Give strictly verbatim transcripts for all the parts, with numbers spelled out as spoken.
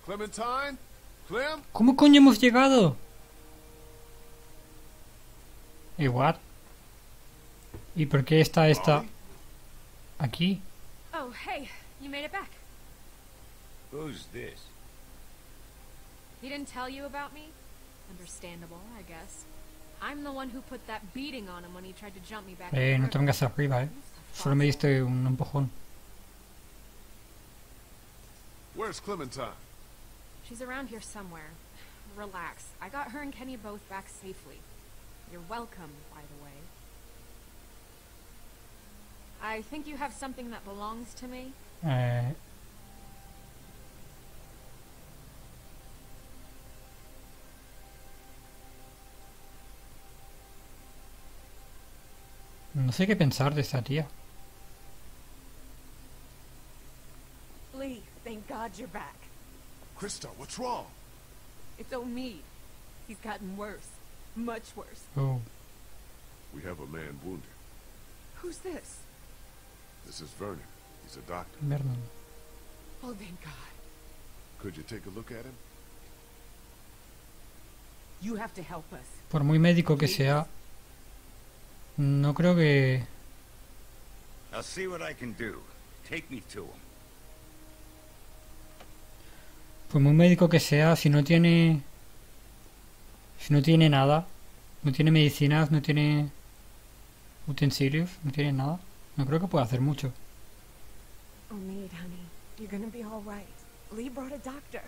Clementine? Clem? ¿Cómo coño hemos llegado? ¿Y what? ¿Y por qué está esta Molly? aquí? Oh, hey, you made it back. Who's this? He didn't tell you about me? Understandable, I guess. I'm the one who put that beating on him when he tried to jump me back. Eh, in the no te river. vengas arriba, eh. Solo me diste un empujón. Where's Clementine? She's around here somewhere. Relax. I got her and Kenny both back safely. You're welcome, by the way. I think you have something that belongs to me. Eh... No sé qué pensar de esta tía. Lee, thank God you're back. Krista, what's wrong? It's Omid. He's gotten worse. Much worse. Oh, We have a man wounded. Who's this? This is Vernon. He's a doctor. Vernon. Oh, thank God. Could you take a look at him? You have to help us. Por muy médico que sea, no creo que... I'll see what I can do. Take me to him. Por muy médico que sea, si no tiene... Si no tiene nada, no tiene medicinas, no tiene utensilios, no tiene nada, no creo que pueda hacer mucho. Omid, honey, you're gonna be all right. Lee brought a doctor.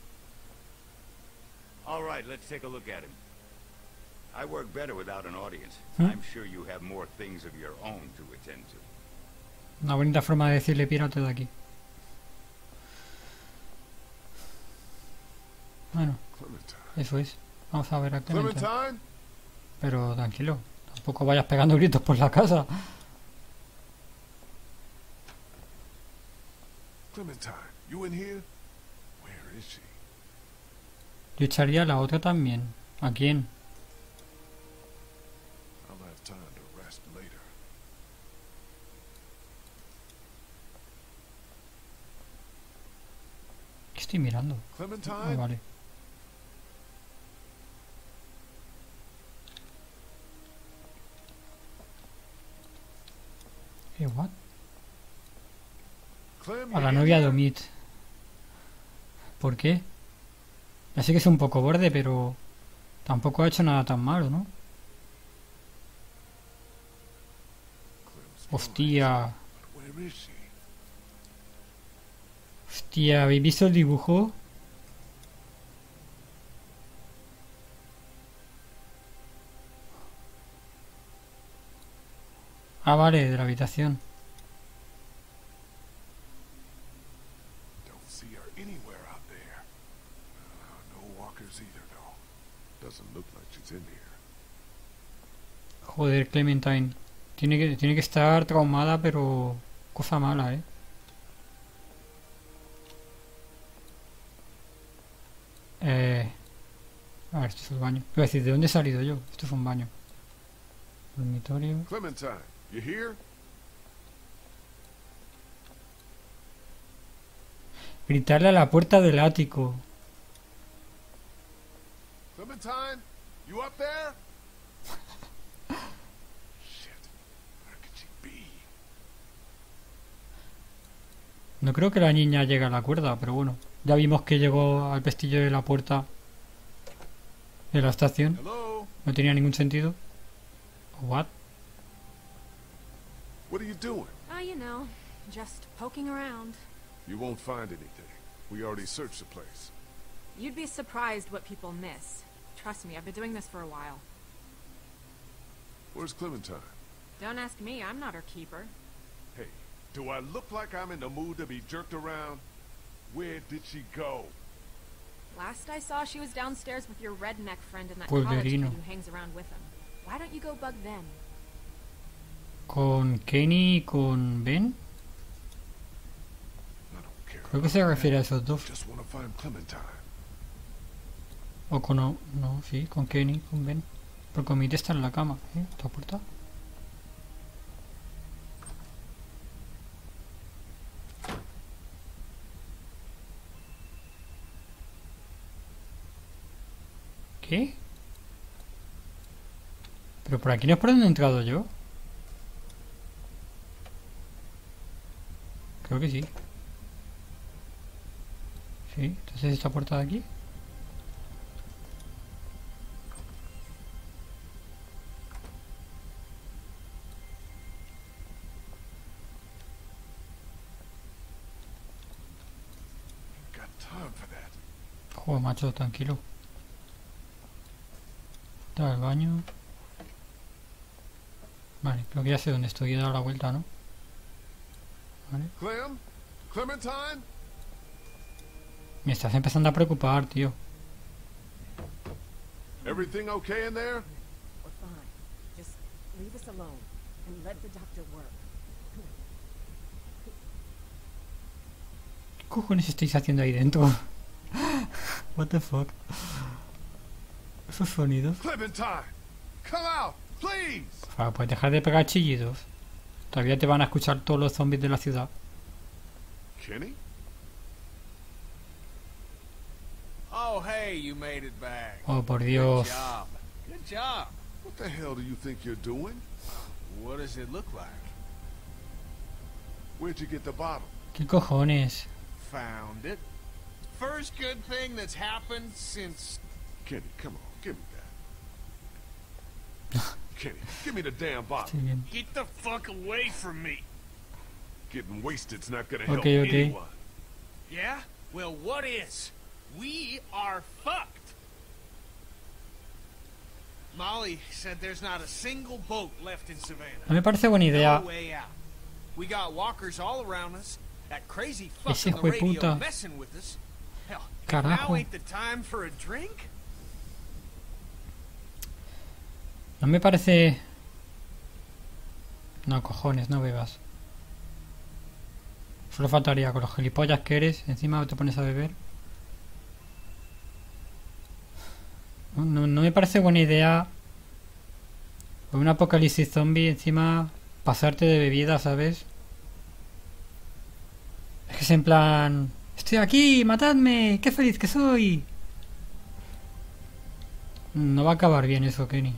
All right, let's take a look at him. I work better without an audience. Hmm? I'm sure you have more things of your own to attend to. Una bonita forma de decirle pírate de aquí. Bueno, Clementine. eso es. Vamos a ver a Clementine. Clementine? Pero tranquilo, tampoco vayas pegando gritos por la casa. Clementine, you in here? Where is she? Yo echaría a la otra también. ¿A quién? I'll have time to rest later. ¿Qué estoy mirando? Ah, Clementine? vale. ¿Qué what? Clem, A you la in novia de here? Omid. ¿Por qué? Ya sé que es un poco borde, pero tampoco ha hecho nada tan malo, ¿no? Clem's Hostia. voice. Where is she? Hostia, ¿habéis visto el dibujo? Ah, vale, de la habitación. Don't see her anywhere out there. Uh, no walkers either, though. Doesn't look like she's in here. Joder, Clementine. Tiene que, tiene que estar traumada, pero... Cosa mala, ¿eh? Eh... A ver, esto es el baño. Iba a decir, ¿de dónde he salido yo? Esto es un baño. Dormitorio... Clementine, you here? Gritarle a la puerta del ático. Clementine, you up there? Shit, where could she be? No creo que la niña llegue a la cuerda, pero bueno. Ya vimos que llegó al pestillo de la puerta de la estación. Hello? No tenía ningún sentido. What? What are you doing? Ah, you know, just poking around. You won't find anything. We already searched the place. You'd be surprised what people miss. Trust me, I've been doing this for a while. Where's Clementine? Don't ask me, I'm not her keeper. Hey, do I look like I'm in the mood to be jerked around? Where did she go? Last I saw, she was downstairs with your redneck friend and that college kid Polverino. who hangs around with him. Why don't you go bug them? ¿Con Kenny y con Ben? I don't care. Creo que se refiere a esos dos. Just want to find Clementine. O con... No, no, sí, con Kenny, con Ben. Porque Omid está en la cama. ¿Eh? ¿Esta puerta? ¿Qué? Pero por aquí no es por donde he entrado yo. Creo que sí. Sí, entonces esta puerta de aquí. Got time for that. Joder, macho, tranquilo. Está el baño. Vale, creo que ya sé dónde estoy. He dado la vuelta, ¿no? Vale. Clem? Clementine? Me estás empezando a preocupar, tío. Everything okay in there? We're fine. Just leave us alone and let the doctor work. ¿Qué cojones estáis haciendo ahí dentro? What the fuck? Esos sonidos. Clementine! Come out, please! Por favor, puedes dejar de pegar chillidos. Todavía te van a escuchar todos los zombies de la ciudad. Kenny? Oh, hey, you made it back. Oh, por Good Dios. job. Good job. What the hell do you think you're doing? What does it look like? Where'd you get the bottle? ¿Qué cojones? Found it. First good thing that's happened since... Kenny, come on, give me that. Kenny, give me the damn bottle. Sí, bien. Get the fuck away from me. Getting wasted's not gonna help Okay, okay. anyone. Yeah? Well, what is? We are fucked. Molly said there's not a single boat left in Savannah. No me parece buena idea. No way out. We got walkers all around us. That crazy fuck Ese on the radio hijueputa. messing with us. Hell, Carajo. now ain't the time for a drink? No me parece... No, cojones, no bebas. Solo faltaría con los gilipollas que eres. Encima te pones a beber. No, no, no me parece buena idea. Con un apocalipsis zombie encima pasarte de bebida, ¿sabes? Es que es en plan... ¡Estoy aquí! ¡Matadme! ¡Qué feliz que soy! No va a acabar bien eso, Kenny.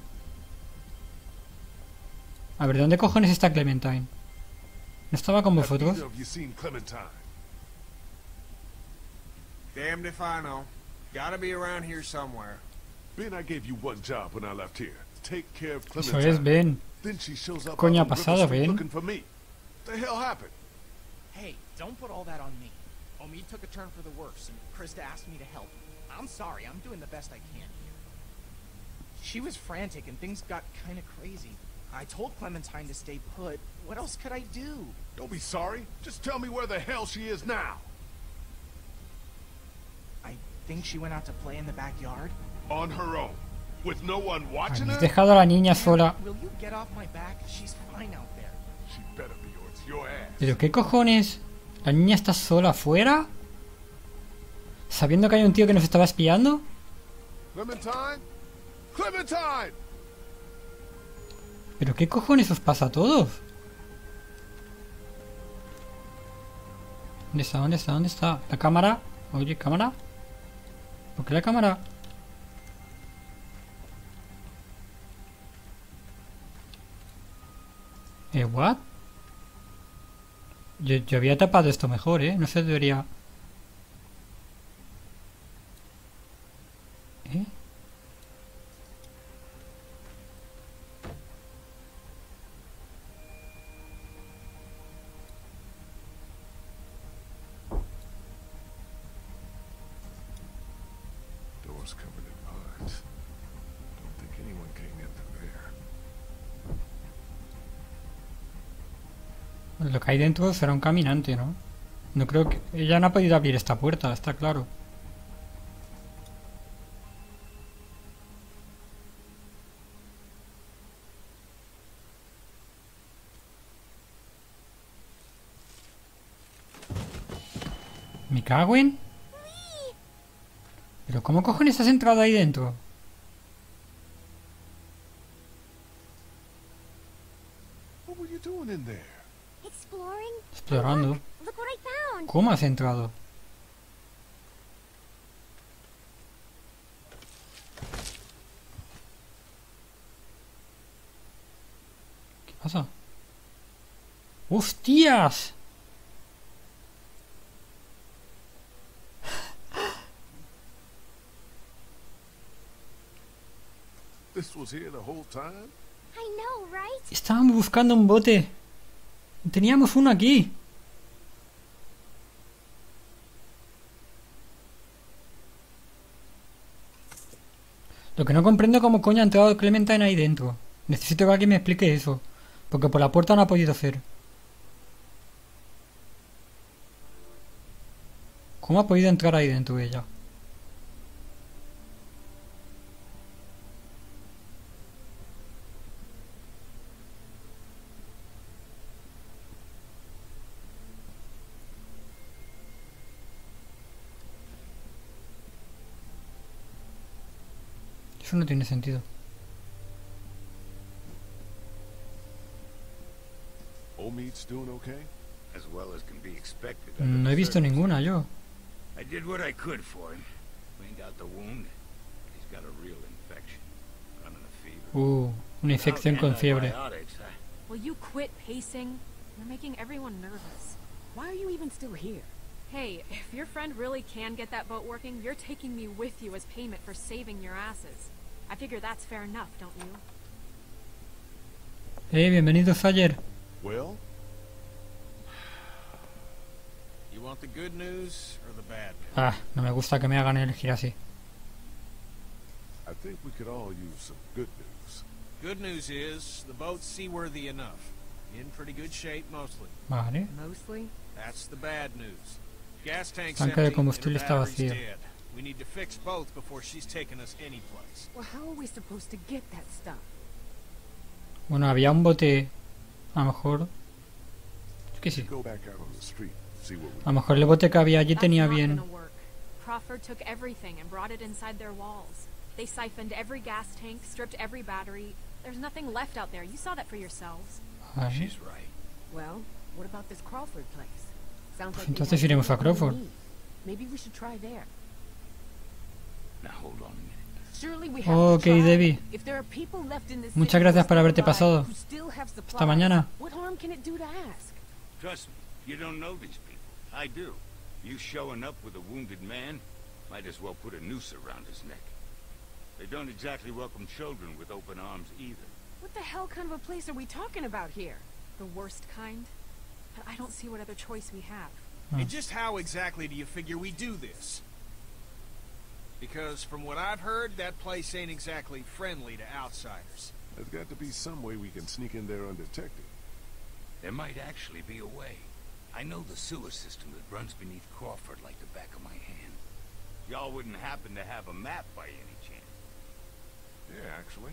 A ver, ¿dónde cojones está Clementine? ¿No estaba con Have vosotros? either of you seen Clementine? Damned if I know. Gotta be around here somewhere. Ben, I gave you one job when I left here. Take care of Eso Clementine. es, Ben. Then she shows up Coño ha out on pasado, River Street Ben? looking for me. What the hell happened? Hey, don't put all that on me. Omid took a turn for the worse, and Krista asked me to help. I'm sorry, I'm doing the best I can here. She was frantic, and things got kinda crazy. I told Clementine to stay put. What else could I do? Don't be sorry. Just tell me where the hell she is now. I think she went out to play in the backyard. On her own. With no one watching Habéis her? dejado a la niña sola. Will you get off my back? She's fine out there. She better be or it's your ass. ¿Pero qué cojones? ¿La niña está sola afuera? ¿Sabiendo que hay un tío que nos estaba espiando? Clementine? Clementine! ¿Pero qué cojones os pasa a todos? ¿Dónde está? ¿Dónde está? ¿Dónde está? ¿La cámara? Oye, ¿cámara? ¿Por qué la cámara? ¿Eh, what? Yo, yo había tapado esto mejor, ¿eh? No se debería... ¿Eh? Doors covered in vines. Don't think anyone came in through there. Lo que hay dentro será un caminante, ¿no? No creo que... Ella no ha podido abrir esta puerta, está claro. ¿Me cago en? ¿Pero cómo cojones has entrado ahí dentro? What were you doing in there? Exploring? Explorando. Look, look what I found. ¿Cómo has entrado? pasa? ¡Hostias! This was here the whole time? I know, right? Estábamos buscando un bote. Teníamos uno aquí. Lo que no comprendo es cómo coño ha entrado Clementine ahí dentro. Necesito que alguien me explique eso. Porque por la puerta no ha podido ser. ¿Cómo ha podido entrar ahí dentro ella? Eso no tiene sentido. Omid's doing okay? As well as can be expected. No he visto ninguna yo. I did what I could for him. Cleaned out the wound. He's got a real infection. Running a fever. Uh, una infección con fiebre. Antibiotics, huh? Will you quit pacing? You're making everyone nervous. Why are you even still here? Hey, if your friend really can get that boat working, you're taking me with you as payment for saving your asses. I figure that's fair enough, don't you? Eh, bienvenido Sayer. Well, You want the good news or the bad news? Ah, no me gusta que me hagan elegir así. I think we could all use some good news. Good news is the boat's seaworthy enough. In pretty good shape mostly. Vale. Mostly? That's the bad news. Gas tank's Tanque de empty, combustible and her está battery's vacío. dead. We need to fix both before she's taking us anyplace. Well, how are we supposed to get that stuff? Bueno, había un bote. A lo mejor. Es que sí. Go back out on the street, see what we A lo mejor el bote que había allí That's tenía not bien. gonna work. Crawford took everything and brought it inside their walls. They siphoned every gas tank, stripped every battery. There's nothing left out there. You saw that for yourselves. Vale. She's right. Well, what about this Crawford place? Sounds like they Entonces have iremos a everything we Crawford. need. Maybe we should try there. Now hold on a minute. Surely we have Ok, to try. Debbie. If there are people left in this Muchas city gracias who por still haberte alive, pasado. who still have Hasta supplies, mañana. what harm can it do to ask? Trust me, you don't know these people. I do. You showing up with a wounded man, might as well put a noose around his neck. They don't exactly welcome children with open arms either. What the hell kind of a place are we talking about here? The worst kind. But I don't see what other choice we have. Hmm. And just how exactly do you figure we do this? Because from what I've heard, that place ain't exactly friendly to outsiders. There's got to be some way we can sneak in there undetected. There might actually be a way. I know the sewer system that runs beneath Crawford like the back of my hand. Y'all wouldn't happen to have a map by any chance. Yeah, actually.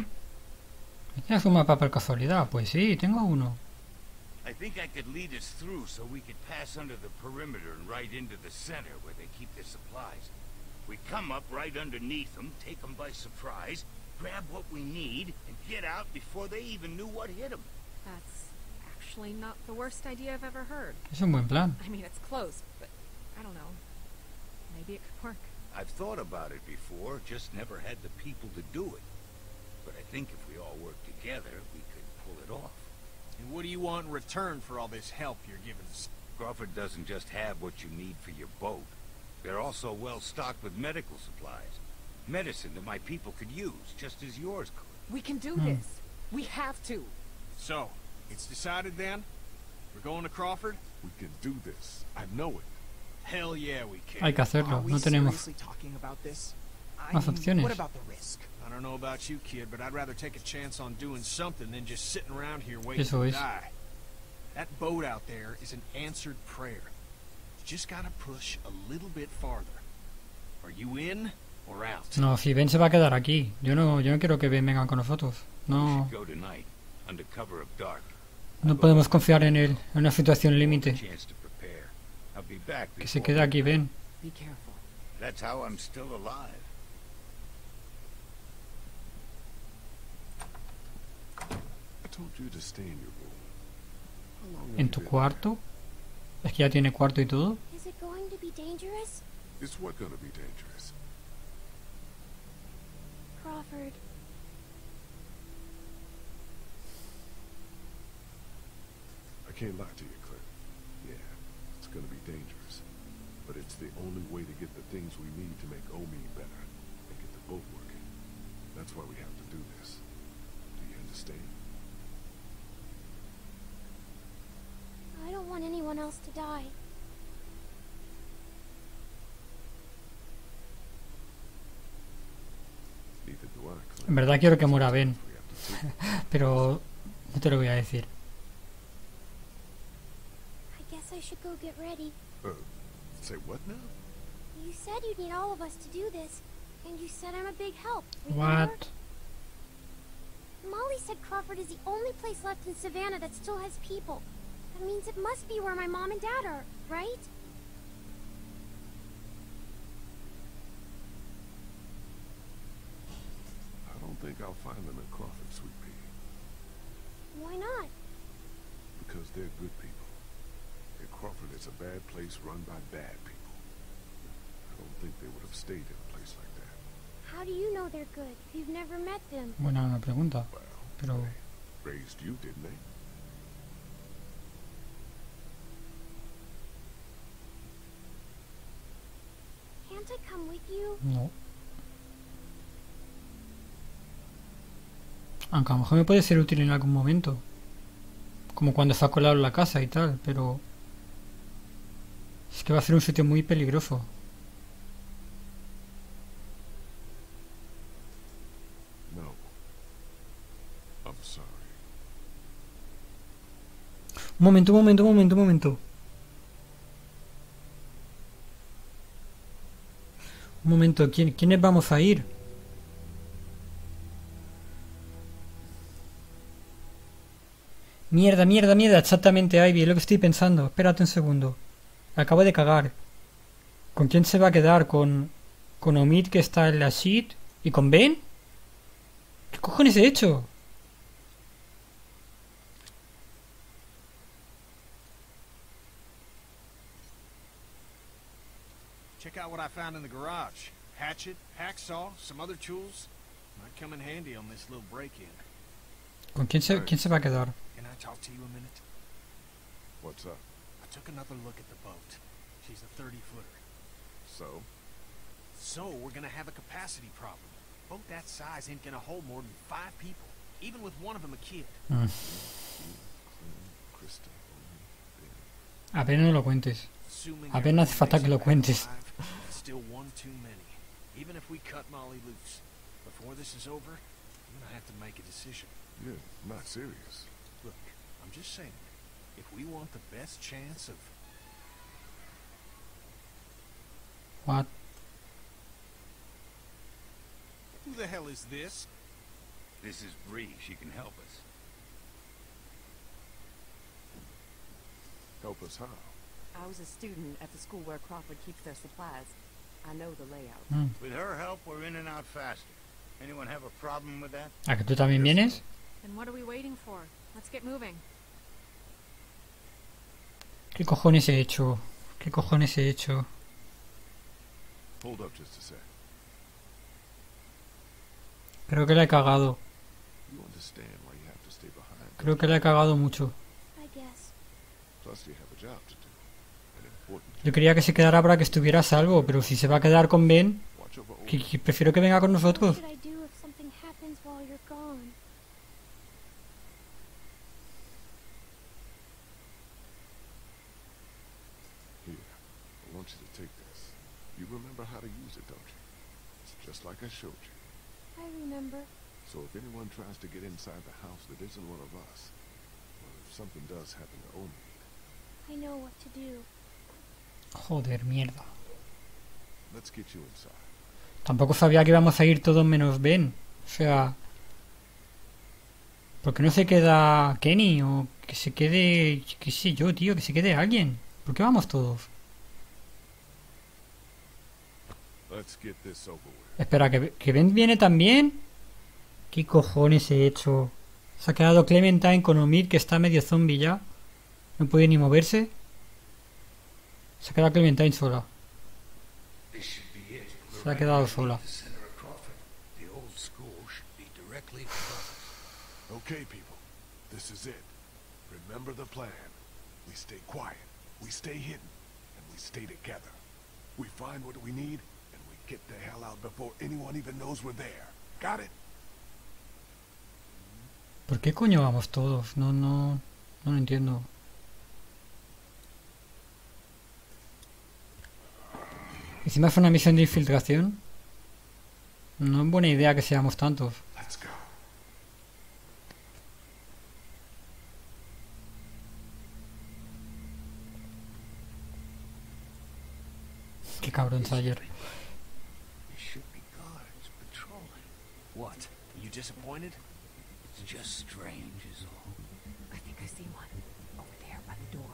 ¿Tienes un mapa por casualidad? Pues sí, tengo uno. I think I could lead us through so we could pass under the perimeter and right into the center where they keep their supplies. We come up right underneath them, take them by surprise, grab what we need, and get out before they even knew what hit them. That's actually not the worst idea I've ever heard. Es un buen plan. I mean, it's close, but I don't know. Maybe it could work. I've thought about it before, just never had the people to do it. But I think if we all work together, we could pull it off. And what do you want in return for all this help you're giving us? Crawford doesn't just have what you need for your boat. They're also well stocked with medical supplies. Medicine that my people could use, just as yours could. We can do Hmm. this. We have to. So, it's decided then? We're going to Crawford? We can do this. I know it. Hell yeah, we can. Hay que hacerlo. Are we No tenemos seriously talking about this? I más mean, opciones. what about the risk? I don't know about you, kid, but I'd rather take a chance on doing something than just sitting around here waiting Eso to es. die. That boat out there is an answered prayer. You just gotta push a little bit farther. Are you in or out? No, si Ben se va a quedar aquí. Yo no, yo no quiero que Ben venga con nosotros. We No, should go tonight, under cover of dark. no podemos confiar en él. En una situación límite. Chance to prepare. I'll be back Que se before- quede aquí, Ben. Be careful. That's how I'm still alive. I told you to stay in your room. How long have ¿En you tu been cuarto? Es que ya tiene cuarto y todo. Is it going to be dangerous? there? It's what gonna be dangerous. Crawford. I can't lie to you, Clint. Yeah, it's gonna be dangerous. But it's the only way to get the things we need to make Omi better and get the boat working. That's why we have to do this. Do you understand? I don't want anyone else to die. Neither do I, Clint. En verdad quiero que muera Ben, We have to take it. pero no te lo voy a decir. I guess I should go get ready. Uh, say what now? You said you'd need all of us to do this, and you said I'm a big help. Remember? What? Molly said Crawford is the only place left in Savannah that still has people. That means it must be where my mom and dad are, right? I don't think I'll find them in Crawford, Sweet Pea. Why not? Because they're good people. And Crawford is a bad place run by bad people. I don't think they would have stayed in a place like that. How do you know they're good if you've never met them? Buena pregunta, Well, pero they raised you, didn't they? Can't I come with you? no. Aunque a lo mejor me puede ser útil en algún momento. Como cuando está colado en la casa y tal, pero... Es que va a ser un sitio muy peligroso. No. I'm sorry. Un momento, un momento, un momento, un momento. Un momento, ¿quién, ¿quiénes vamos a ir? Mierda, mierda, mierda, exactamente, Ivy, es lo que estoy pensando. Espérate un segundo. Acabo de cagar. ¿Con quién se va a quedar? ¿Con, con Omid, que está en la sheet? ¿Y con Ben? ¿Qué cojones he hecho? Check out what I found in the garage. Hatchet, hacksaw, some other tools. Might come in handy on this little break-in. ¿Con quién se, quién se va a quedar? Can I talk to you a minute? What's up? I took another look at the boat. She's a thirty-footer. So? So, we're gonna have a capacity problem. A boat that size ain't gonna hold more than five people, even with one of them a kid. Mm. Krista, Omi, Ben. Apenas no lo cuentes. Assuming Apenas hace falta que lo everyone cuentes. makes it back alive, that's still one too many. Even if we cut Molly loose, before this is over, I'm gonna have to make a decision. You're not serious. Look, I'm just saying, if we want the best chance of... What? Who the hell is this? This is Bree. She can help us. Help us how? I was a student at the school where Crawford keeps their supplies. I know the layout. Mm. With her help, we're in and out faster. Anyone have a problem with that? ¿A que tú también vienes? Then what are we waiting for? Let's get moving. ¿Qué cojones he hecho? ¿Qué cojones he hecho? Hold up just a sec. Creo que la he cagado. You understand why you have to stay behind. Creo que la he cagado mucho. I guess. Plus you have a job to do. An important Yo quería que se quedara para que estuviera a salvo, pero si se va a quedar con Ben, watch over Omi. que, que prefiero que venga con What nosotros. should I do if something happens while you're gone? Here, I want you to take this. You remember how to use it, don't you? It's just like I showed you. I remember. So if anyone tries to get inside the house that isn't one of us, or if something does happen to Omi, I know what to do. Joder, mierda. let's get you inside. Tampoco sabía que íbamos a ir todos menos Ben. O sea... ¿Por qué no se queda Kenny? O que se quede... qué sé yo, tío, que se quede alguien. ¿Por qué vamos todos? Let's get this over with. Espera, ¿que, que Ben viene también? ¿Qué cojones he hecho? Se ha quedado Clementine con Omid, que está medio zombie ya. No puede ni moverse. Se ha quedado Clementine sola. This should be it. Se ha quedado sola. The center of Crawford. The old school should be directly above us. Okay, people, this is it. Remember the plan. We stay quiet, we stay hidden, and we stay together. We find what we need, and we get the hell out before anyone even knows we're there. Got it? ¿Por qué coño vamos todos? No, no, no lo entiendo. Encima es una misión de infiltración. No es buena idea que seamos tantos. Let's go. Qué cabrón Sayer. There should be guards patrolling. What? Are you disappointed? It's just strange is all. I think I see one. Over there by the door.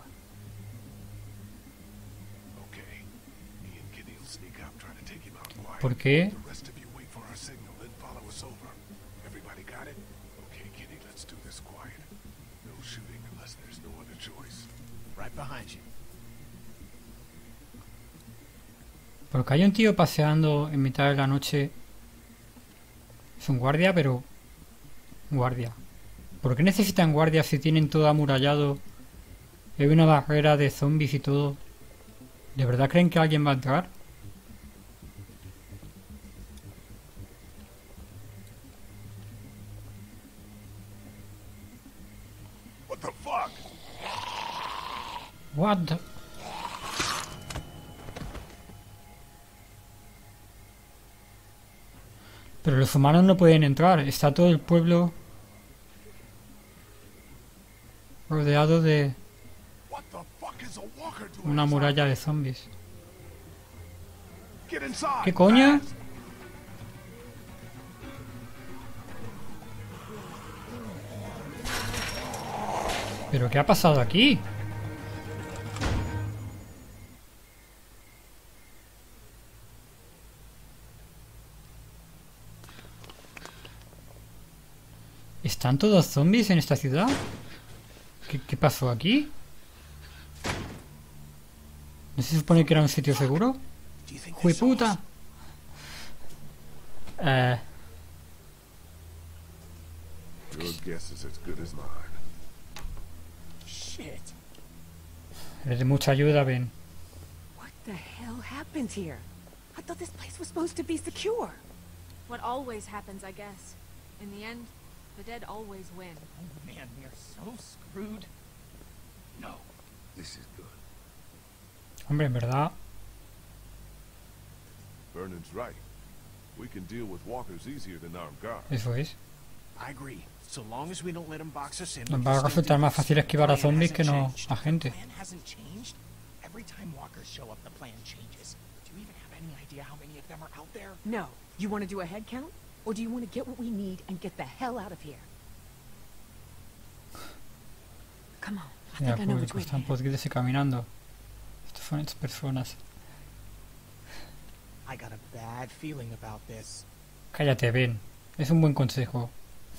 Okay. Me and Kitty will sneak up, try to take him out quiet. ¿Por qué? The rest of you wait for our signal, then follow us over. Everybody got it? Okay, Kitty, let's do this quiet. No shooting unless there's no other choice. Right behind you. Porque hay un tío paseando en mitad de la noche. Es un guardia, pero... Guardia. ¿Por qué necesitan guardias si tienen todo amurallado? Hay una barrera de zombies y todo. ¿De verdad creen que alguien va a entrar? What the fuck? What the... Pero los humanos no pueden entrar. Está todo el pueblo rodeado de What the fuck is a walker doing? una muralla de zombies. Get inside. ¿Qué coño? fast. ¿Pero qué ha pasado aquí? ¿Están todos zombies en esta ciudad? ¿Qué, qué pasó aquí? ¿No se supone que era un sitio seguro? Do you think they saw ¡Jueputa! us? Eh, Your guess is as good as mine. Shit. es de mucha ayuda, Ben. What the hell happened here? I thought this place was supposed to be secure. What always happens, I guess. In the end, the dead always win. Oh man, we are so screwed. No, this is good. Hombre, en verdad, Vernon's right. We can deal with walkers easier than armed guards. eso es. I agree. So long as we don't let them box us in. Nos we va a can still resultar do más this. fácil esquivar a The plan zombies que hasn't no changed. a gente. The plan hasn't changed. Every time walkers show up, the plan changes. Do you even have any idea how many of them are out there? No. You want to do a head count? Or do you want to get what we need and get the hell out of here? Come on. I Mira, think I know which público, way to están head. podridos y caminando. Estas son estas personas. I got a bad feeling about this. Cállate, Ben. Es un buen consejo.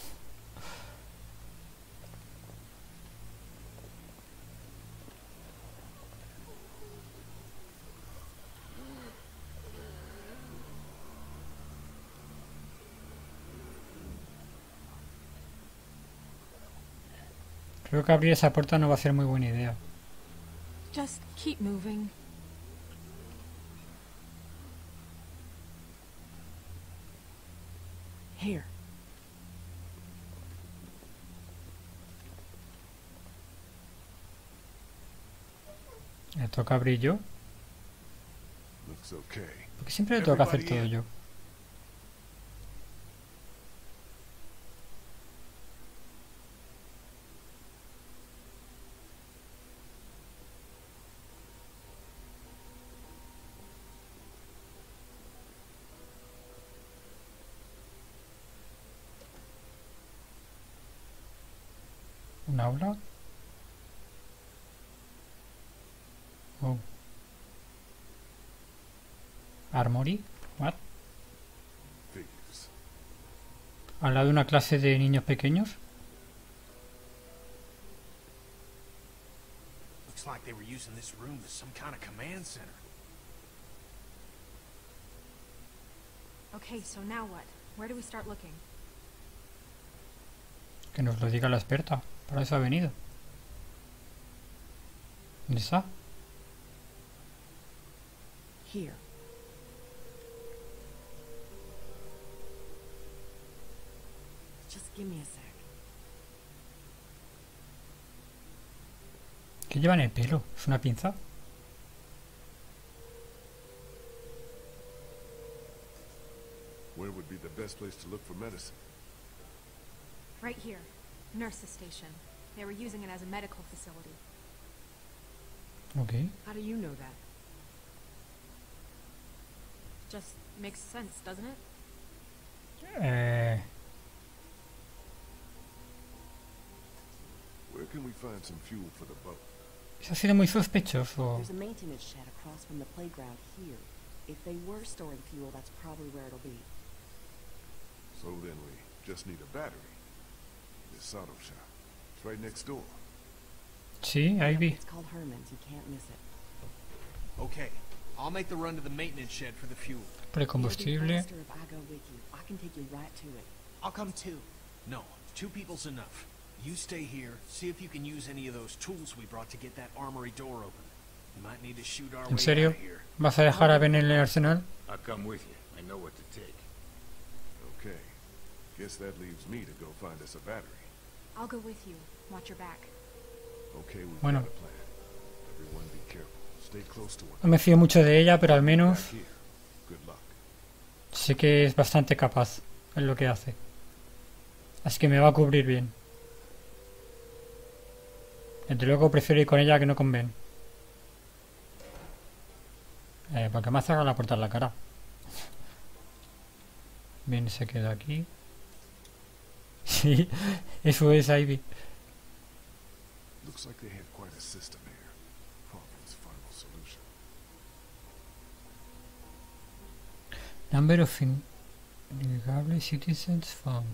Creo que abrir esa puerta no va a ser muy buena idea. Just keep moving. Here. ¿Me toca abrir yo? Looks okay. Porque siempre le tengo que hacer Everybody todo in. yo. ¿Un aula? Oh. Armory? What? Thieves. ¿Al lado de una clase de niños pequeños? Looks like they were using this room as some kind of command center. Okay, so now what? Where do we start looking? Que nos lo diga la experta. Para eso ha venido. ¿Dónde está? Here. Just give me a sec. ¿Qué lleva en el pelo? ¿Es una pinza? Where would be the best place to look for medicine? Right here. Nurse's station. They were using it as a medical facility. Ok. How do you know that? Just makes sense, doesn't it? Eh, Where can we find some fuel for the boat? eso ha sido muy sospechoso. There's a maintenance shed across from the playground here. If they were storing fuel, that's probably where it'll be. So then we just need a battery. This auto shop. It's right next door. Sí, ahí vi. It's called Herman's. You can't miss it. Okay, I'll make the run to the maintenance shed for the fuel. Por el It'll be combustible. faster if I go with you. I can take you right to it. I'll come too. No, two people's enough. You stay here, see if you can use any of those tools we brought to get that armory door open. We might need to shoot our ¿En way serio? out of here. ¿Vas a dejar a Ben en el arsenal? I'll come with you. I know what to take. Okay. Guess that leaves me to go find us a battery. I'll go with you. Watch your back. Okay, we've Bueno. got a plan. Everyone be careful. Stay close to one No me fío mucho de ella, pero al another. menos Back here. Good luck. sé que es bastante capaz en lo que hace. Así que me va a cubrir bien. Desde luego prefiero ir con ella que no con Ben. Eh, porque me ha cerrado la puerta en la cara. Ben se queda aquí. Sí, eso es Ivy. Looks like they had quite a system here. Crawford's final solution. Number of illegal citizens found.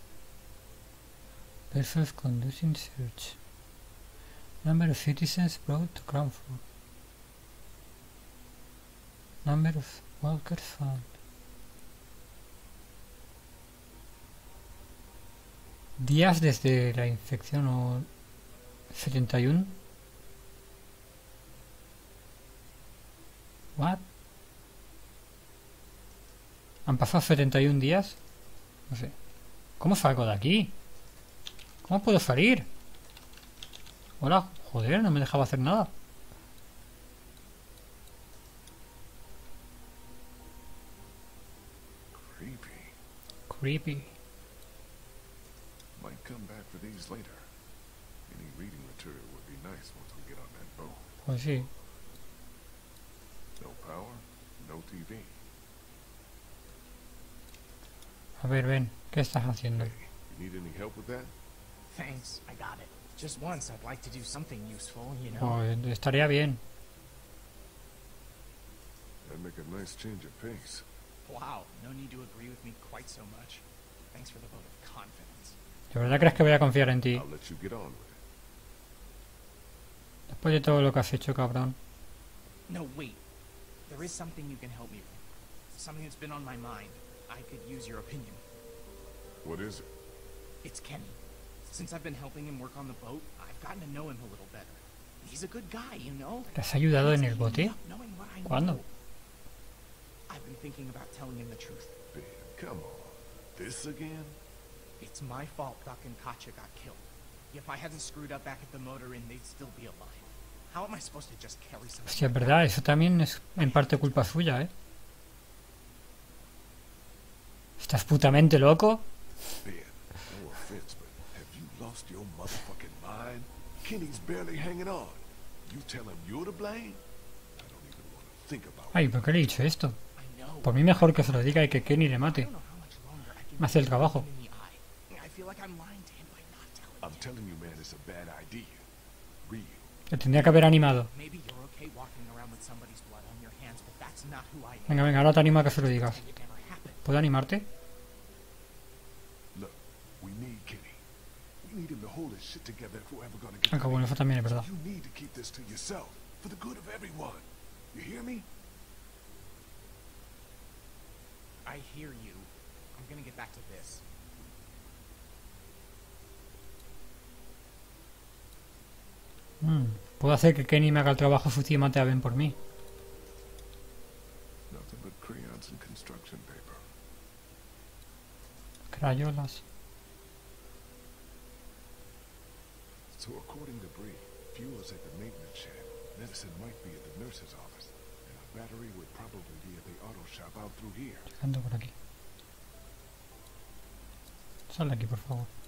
Persons conducting search. Number of citizens brought to Crawford. Number of walkers found. Días desde la infección o setenta y uno. What? ¿Han pasado setenta y uno días? No sé. ¿Cómo salgo de aquí? ¿Cómo puedo salir? Hola, joder, no me dejaba hacer nada. Creepy. Creepy. Might come back for these later. Any reading material would be nice once we get on that boat. Pues sí. No power, no T V. A ver, ven, ¿qué estás haciendo? Hey, you need any help with that? Thanks, I got it. Just once, I'd like to do something useful, you know? Pues estaría bien. That'd make a nice change of pace. Wow, no need to agree with me quite so much. Thanks for the vote of confidence. ¿De verdad crees que voy a confiar en ti? I'll let you get on with it. Después de todo lo que has hecho, cabrón. No, wait. There is something you can help me with. Something that's been on my mind. I could use your opinion. What is it? It's Kenny. Since I've been helping him work on the boat, I've gotten to know him a little better. He's a good guy, you know? ¿Le has ayudado en el He's bote? ending up knowing what I ¿Cuándo? know. I've been thinking about telling him the truth. Ben, come on. This again? It's my fault Duck and Katya got killed. If I hadn't screwed up back at the motor inn, they'd still be alive. How am I supposed to just carry something? Hostia, es verdad, eso también es en parte culpa suya, ¿eh? ¿Estás putamente loco? Ben, no offense, but have you lost your motherfucking mind? Kenny's barely hanging on. You tell him you're to blame? I don't even want to think about Ay, it. ¿por qué le he dicho esto? I know. Por mí mejor que se lo diga y que Kenny le I mate. don't know how much longer I can Me hace el keep trabajo. looking him in the eye. I feel like I'm lying to him by not telling I'm him. telling you, man, it's a bad idea. Real. Le tendría que haber animado. Maybe you're okay walking around with somebody's blood on your hands, but that's not who I am. Venga, venga, ahora te animo a que se lo digas. And it never happened. ¿Puedo animarte? Look, we need Kenny. We need him to hold his shit together if we're ever gonna get Aunque bueno, eso también es verdad. You need to keep this to yourself, for the good of everyone. You hear me? I hear you. I'm gonna get back to this. Mm, Puedo hacer que Kenny me haga el trabajo sucio y mate a Ben por mí. Nothing but crayons and construction paper. Crayolas. So according to Bree, fuel is at the maintenance shed. Medicine might be at the nurse's office. And a battery would probably be at the auto shop out through here. Llegando por aquí. Sal de aquí, por favor.